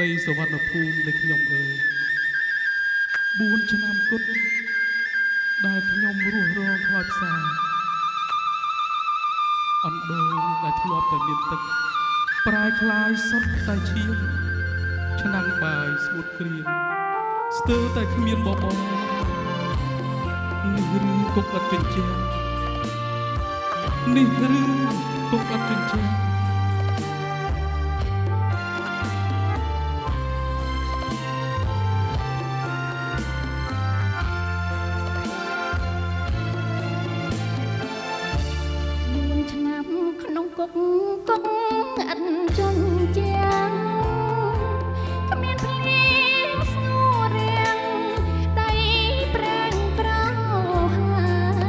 ដីសវណ្ណភូមិនៃខ្ញុំអើយ4ឆ្នាំគត់ដែលខ្ញុំរស់រងខ្លោចផ្សាអណ្ដូងដែលធ្លាប់តែមានទឹកប្រែคล้ายសុទ្ធតែឈាមឆ្នាំងបាយស្ងួតក្រៀមស្ទើរតែគ្មានបបរនេះឬគុកអត់ចិញ្ចែងនេះឬគុកអត់ចិញ្ចែងក្នុងគុកអត់ជន់ជាងគ្មានភ្លៀងស្ងួតរាំងដៃប្រាំងក្រោហា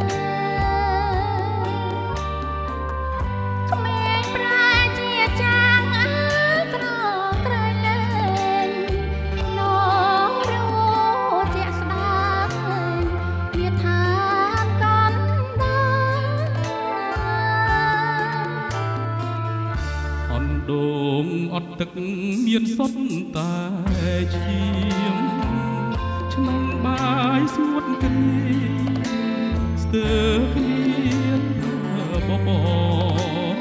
ក្មេងប្រែជាចាងអើក្រក្រៃលែងណរោជាក់ស្ដាយវាថាកណ្ដាអណ្ដូងអត់ទឹកមានសុទ្ធតែឈាមឆ្នាំងបាយស្ងួតគ្រីស្ទើរគ្មានបបរ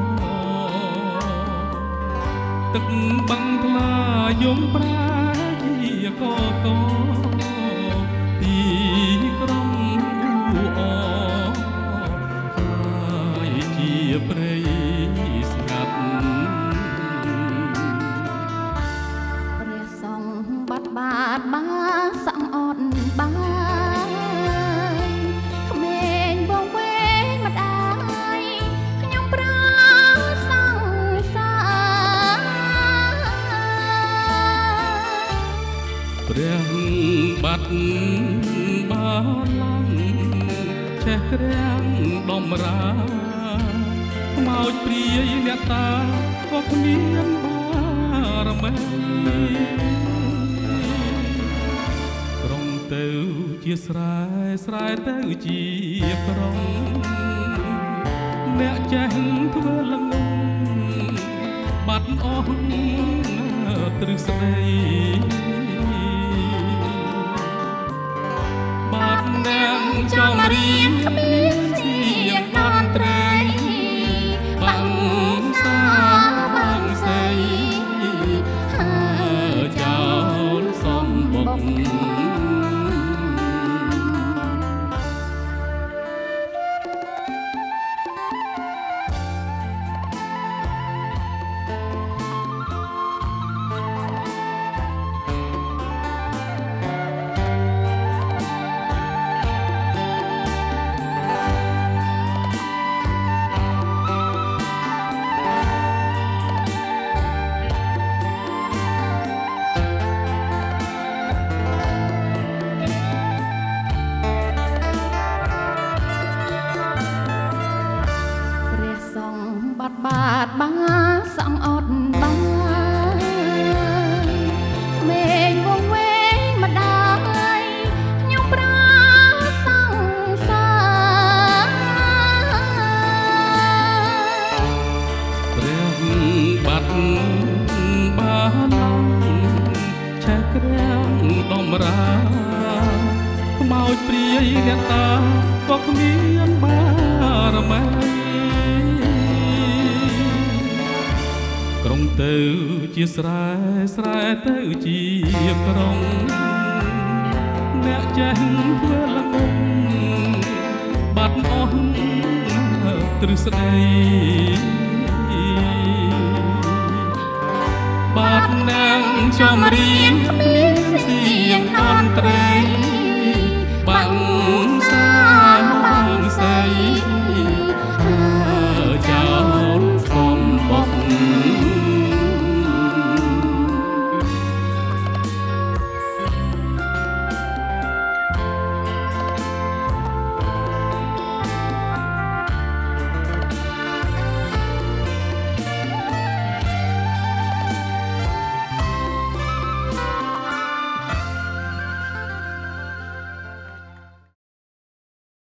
ទឹកបាំងថ្លាយំប្រែជាកកទីក្រុងអ៊ូអហើយជាព្រៃស្ងាត់ព្រះសង្ឃបាត់បានសំអត់បានក្មេងបងវេម្ដាយខ្ញុំប្រើសង្សារព្រះបាត់បានឡើងចេះក្រាំងដំរាខ្មោចព្រាយអ្នកតាក៏គ្មានបារមីក្រុងទៅជាស្រែទៅជាក្រុងអ្នកចេះធ្វើលងបាត់អស់ទ្រឹស្ដីបាត់អ្នកចំរៀងគ្មានសៀងតន្ត្រីបាំងសាបាំងសៃចោលសំបុកបាត់បានសំអត់បានក្មេងវងវែងម្ដាយខ្ញុំប្រើសង្សារព្រះបាត់បានឆែកក្រាំងដំរាខ្មោចព្រាយអ្នកតាក៏គ្មានបារមីក្រុងទៅជាស្រែទៅជាក្រុងអ្នកចេះធ្វើលងបាត់អស់ទ្រឹស្ដីបាត់អ្នកចំរៀងគ្មានសៀងតន្ត្រី